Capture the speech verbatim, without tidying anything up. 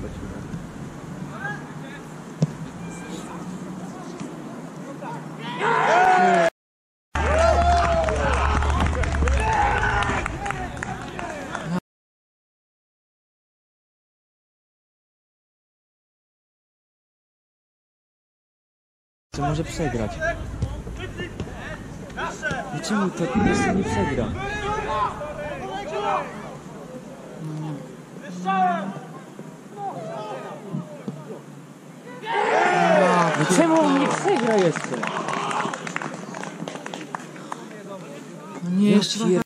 Co może przegrać? I czemu to po prostu nie przegra? No czemu on nie przegra jeszcze? No nie, jeszcze pier...